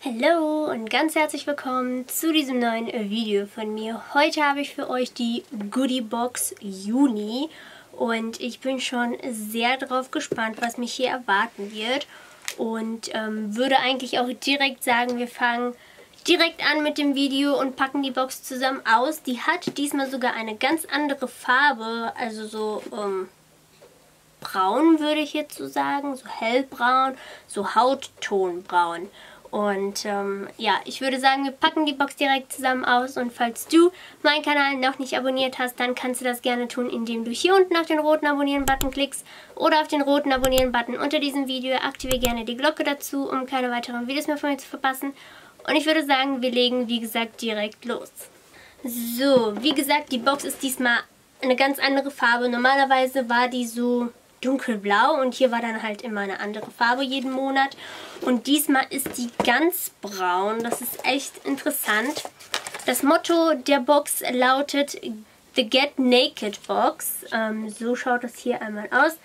Hallo und ganz herzlich willkommen zu diesem neuen Video von mir. Heute habe ich für euch die Goodie Box Juni und ich bin schon sehr drauf gespannt, was mich hier erwarten wird und würde eigentlich auch direkt sagen, wir fangen direkt an mit dem Video und packen die Box zusammen aus. Die hat diesmal sogar eine ganz andere Farbe, also so braun würde ich jetzt so sagen, so hellbraun, so Hauttonbraun. Und ja, ich würde sagen, wir packen die Box direkt zusammen aus und falls du meinen Kanal noch nicht abonniert hast, dann kannst du das gerne tun, indem du hier unten auf den roten Abonnieren-Button klickst oder auf den roten Abonnieren-Button unter diesem Video. Aktiviere gerne die Glocke dazu, um keine weiteren Videos mehr von mir zu verpassen. Und ich würde sagen, wir legen, wie gesagt, direkt los. So, wie gesagt, die Box ist diesmal eine ganz andere Farbe. Normalerweise war die so dunkelblau und hier war dann halt immer eine andere Farbe jeden Monat. Und diesmal ist die ganz braun. Das ist echt interessant. Das Motto der Box lautet The Get Naked Box. So schaut das hier einmal aus.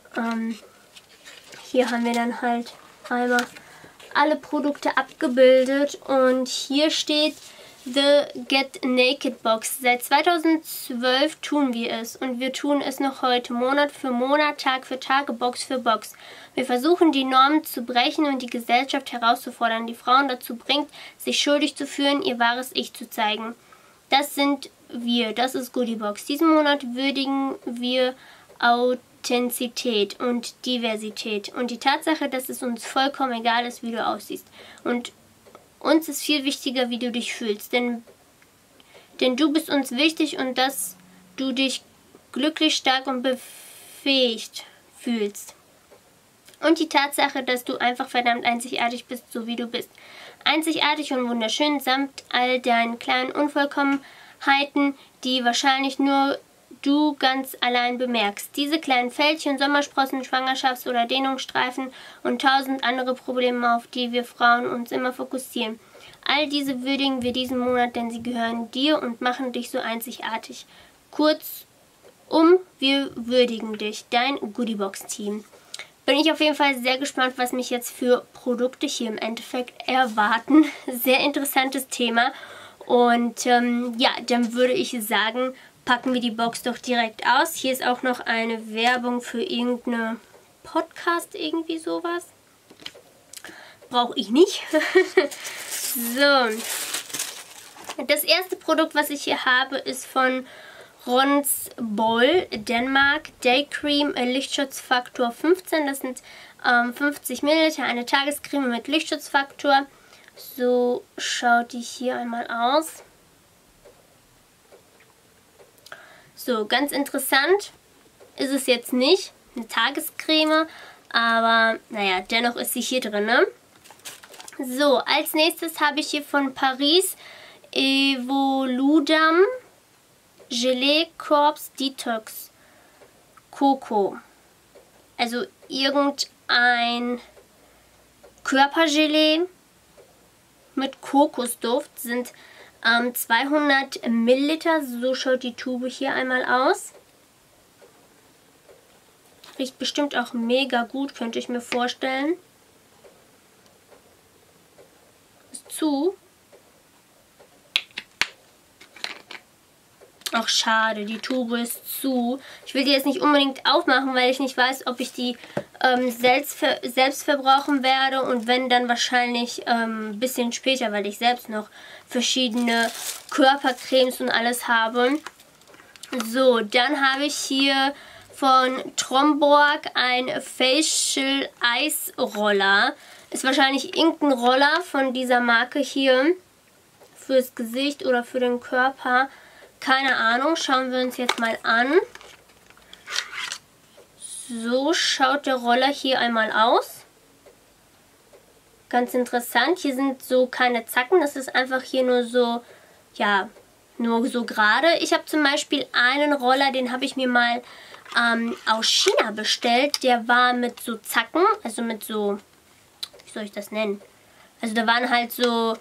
Hier haben wir dann halt einmal alle Produkte abgebildet und hier steht The Get Naked Box. Seit 2012 tun wir es und wir tun es noch heute, Monat für Monat, Tag für Tag, Box für Box. Wir versuchen die Normen zu brechen und die Gesellschaft herauszufordern, die Frauen dazu bringt, sich schuldig zu fühlen, ihr wahres Ich zu zeigen. Das sind wir, das ist Goodie Box. Diesen Monat würdigen wir Authentizität und Diversität und die Tatsache, dass es uns vollkommen egal ist, wie du aussiehst. Und uns ist viel wichtiger, wie du dich fühlst, denn du bist uns wichtig und dass du dich glücklich, stark und befähigt fühlst. Und die Tatsache, dass du einfach verdammt einzigartig bist, so wie du bist. Einzigartig und wunderschön, samt all deinen kleinen Unvollkommenheiten, die wahrscheinlich nur du ganz allein bemerkst. Diese kleinen Fältchen, Sommersprossen, Schwangerschafts- oder Dehnungsstreifen und 1000 andere Probleme, auf die wir Frauen uns immer fokussieren. All diese würdigen wir diesen Monat, denn sie gehören dir und machen dich so einzigartig. Kurzum, wir würdigen dich, dein Goodiebox-Team. Bin ich auf jeden Fall sehr gespannt, was mich jetzt für Produkte hier im Endeffekt erwarten. Sehr interessantes Thema. Und ja, dann würde ich sagen, packen wir die Box doch direkt aus. Hier ist auch noch eine Werbung für irgendeine Podcast, irgendwie sowas. Brauche ich nicht. So. Das erste Produkt, was ich hier habe, ist von Rons Boll, Dänemark. Day Cream, Lichtschutzfaktor 15. Das sind 50 ml, eine Tagescreme mit Lichtschutzfaktor. So schaut die hier einmal aus. So, ganz interessant ist es jetzt nicht, eine Tagescreme, aber naja, dennoch ist sie hier drin. Ne? So, als nächstes habe ich hier von Paris Evoludam Gelee Corps Detox Coco. Also irgendein Körpergelee mit Kokosduft, sind 200 Milliliter, so schaut die Tube hier einmal aus. Riecht bestimmt auch mega gut, könnte ich mir vorstellen. Ist zu. Ach schade, die Tube ist zu. Ich will die jetzt nicht unbedingt aufmachen, weil ich nicht weiß, ob ich die selbst verbrauchen werde und wenn, dann wahrscheinlich ein bisschen später, weil ich selbst noch verschiedene Körpercremes und alles habe. So, dann habe ich hier von Tromborg ein Facial Ice Roller. Ist wahrscheinlich irgendein Roller von dieser Marke hier fürs Gesicht oder für den Körper. Keine Ahnung, schauen wir uns jetzt mal an. So schaut der Roller hier einmal aus. Ganz interessant. Hier sind so keine Zacken. Das ist einfach hier nur so, ja, nur so gerade. Ich habe zum Beispiel einen Roller, den habe ich mir mal aus China bestellt. Der war mit so Zacken, also mit so, wie soll ich das nennen? Also da waren halt so,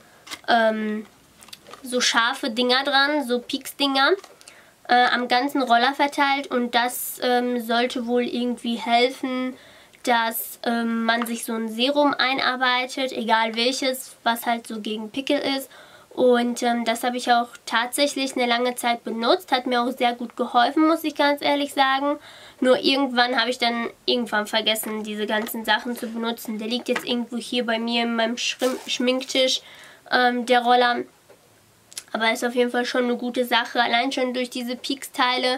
so scharfe Dinger dran, so Pieksdinger. Am ganzen Roller verteilt und das sollte wohl irgendwie helfen, dass man sich so ein Serum einarbeitet, egal welches, was halt so gegen Pickel ist. Und das habe ich auch tatsächlich eine lange Zeit benutzt. Hat mir auch sehr gut geholfen, muss ich ganz ehrlich sagen. Nur irgendwann habe ich dann vergessen, diese ganzen Sachen zu benutzen. Der liegt jetzt irgendwo hier bei mir in meinem Schminktisch, der Roller. Aber ist auf jeden Fall schon eine gute Sache. Allein schon durch diese Peaks-Teile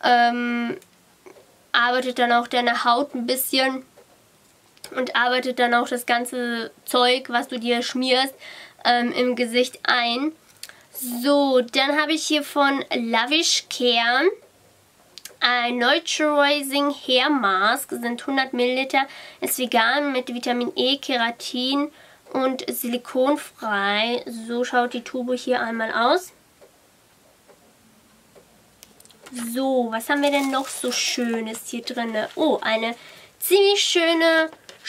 arbeitet dann auch deine Haut ein bisschen und arbeitet dann auch das ganze Zeug, was du dir schmierst, im Gesicht ein. So, dann habe ich hier von Lavish Care ein Neutralizing Hair Mask, sind 100 ml, ist vegan mit Vitamin E, Keratin und silikonfrei. So schaut die Tube hier einmal aus. So, was haben wir denn noch so Schönes hier drin? Oh, eine ziemlich schöne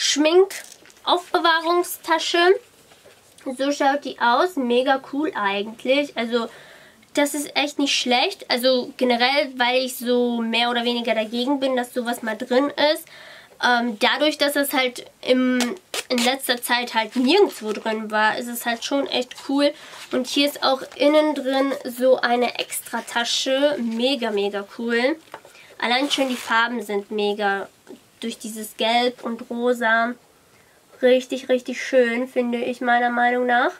Schminkaufbewahrungstasche. So schaut die aus. Mega cool eigentlich. Also, das ist echt nicht schlecht. Also, generell, weil ich so mehr oder weniger dagegen bin, dass sowas mal drin ist. Dadurch, dass es halt in letzter Zeit halt nirgendwo drin war, ist es halt schon echt cool. Und hier ist auch innen drin so eine extra Tasche. Mega, mega cool. Allein schon die Farben sind mega. Durch dieses Gelb und Rosa. Richtig, richtig schön, finde ich meiner Meinung nach.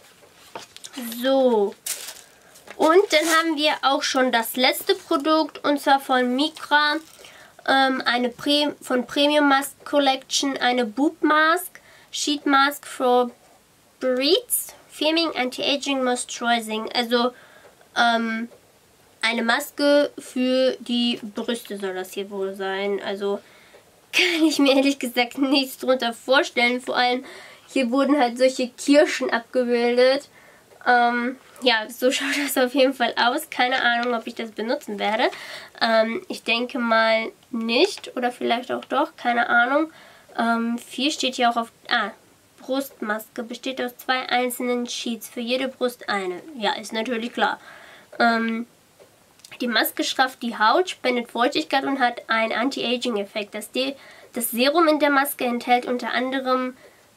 So. Und dann haben wir auch schon das letzte Produkt, und zwar von Micra. Von Premium Mask Collection, eine Boob Mask. Sheet Mask for Breeds. Firming Anti-Aging Moisturizing. Also, eine Maske für die Brüste soll das hier wohl sein. Also, kann ich mir ehrlich gesagt nichts drunter vorstellen. Vor allem, hier wurden halt solche Kirschen abgebildet. Ja, so schaut das auf jeden Fall aus. Keine Ahnung, ob ich das benutzen werde. Ich denke mal nicht. Oder vielleicht auch doch, keine Ahnung. 4 steht hier auch auf... Brustmaske besteht aus 2 einzelnen Sheets. Für jede Brust eine. Ja, ist natürlich klar. Die Maske strafft die Haut, spendet Feuchtigkeit und hat einen Anti-Aging-Effekt. Das Serum in der Maske enthält unter anderem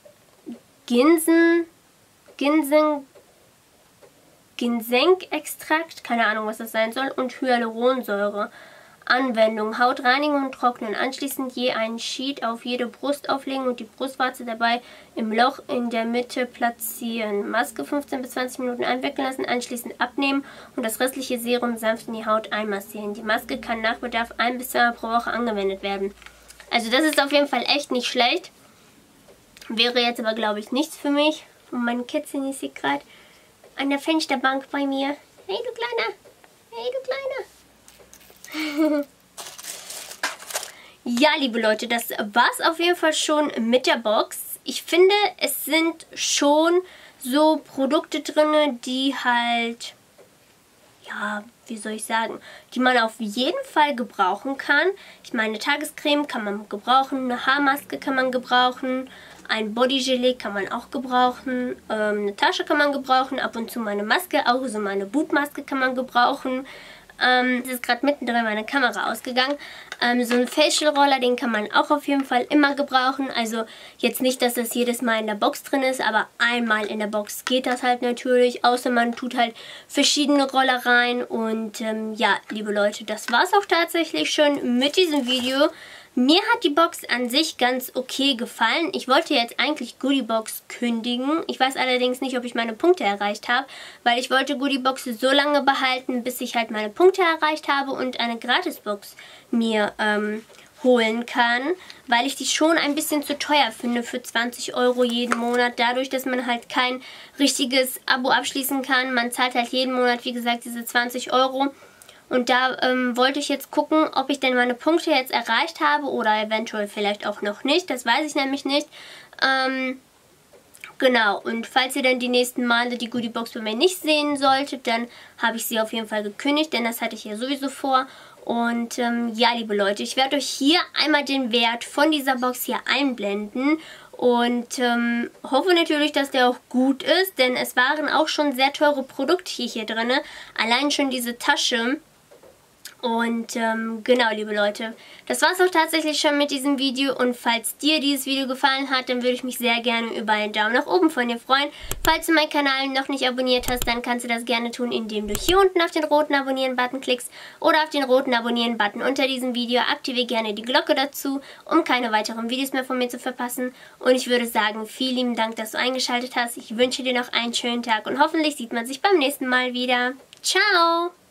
Ginseng-Extrakt, keine Ahnung, was das sein soll, und Hyaluronsäure. Anwendung: Haut reinigen und trocknen. Anschließend je einen Sheet auf jede Brust auflegen und die Brustwarze dabei im Loch in der Mitte platzieren. Maske 15 bis 20 Minuten einwirken lassen, anschließend abnehmen und das restliche Serum sanft in die Haut einmassieren. Die Maske kann nach Bedarf 1 bis 2 Mal pro Woche angewendet werden. Also das ist auf jeden Fall echt nicht schlecht. Wäre jetzt aber, glaube ich, nichts für mich. Und mein Kätzchen ist hier gerade an der Fensterbank bei mir. Hey, du Kleiner! Hey, du Kleiner! Ja, liebe Leute, das war's auf jeden Fall schon mit der Box. Ich finde, es sind schon so Produkte drin, die halt, ja, wie soll ich sagen, die man auf jeden Fall gebrauchen kann. Ich meine, eine Tagescreme kann man gebrauchen, eine Haarmaske kann man gebrauchen, ein Bodygelee kann man auch gebrauchen, eine Tasche kann man gebrauchen, ab und zu meine Maske, auch so meine Boobmaske kann man gebrauchen. Es ist gerade mittendrin meine Kamera ausgegangen. So ein Facial Roller, den kann man auch auf jeden Fall immer gebrauchen. Also jetzt nicht, dass das jedes Mal in der Box drin ist, aber einmal in der Box geht das halt natürlich. Außer man tut halt verschiedene Roller rein. Und ja, liebe Leute, das war es auch tatsächlich schon mit diesem Video. Mir hat die Box an sich ganz okay gefallen. Ich wollte jetzt eigentlich Goodiebox kündigen. Ich weiß allerdings nicht, ob ich meine Punkte erreicht habe, weil ich wollte Goodiebox so lange behalten, bis ich halt meine Punkte erreicht habe und eine Gratisbox mir holen kann, weil ich die schon ein bisschen zu teuer finde für 20 € jeden Monat. Dadurch, dass man halt kein richtiges Abo abschließen kann. Man zahlt halt jeden Monat, wie gesagt, diese 20 €. Und da wollte ich jetzt gucken, ob ich denn meine Punkte jetzt erreicht habe oder eventuell vielleicht auch noch nicht. Das weiß ich nämlich nicht. Genau, und falls ihr dann die nächsten Male die Goodiebox bei mir nicht sehen solltet, dann habe ich sie auf jeden Fall gekündigt, denn das hatte ich ja sowieso vor. Und ja, liebe Leute, ich werde euch hier einmal den Wert von dieser Box hier einblenden. Und hoffe natürlich, dass der auch gut ist, denn es waren auch schon sehr teure Produkte hier drin. Allein schon diese Tasche Und genau, liebe Leute, das war's auch tatsächlich schon mit diesem Video. Und falls dir dieses Video gefallen hat, dann würde ich mich sehr gerne über einen Daumen nach oben von dir freuen. Falls du meinen Kanal noch nicht abonniert hast, dann kannst du das gerne tun, indem du hier unten auf den roten Abonnieren-Button klickst oder auf den roten Abonnieren-Button unter diesem Video. Aktiviere gerne die Glocke dazu, um keine weiteren Videos mehr von mir zu verpassen. Und ich würde sagen, vielen lieben Dank, dass du eingeschaltet hast. Ich wünsche dir noch einen schönen Tag und hoffentlich sieht man sich beim nächsten Mal wieder. Ciao!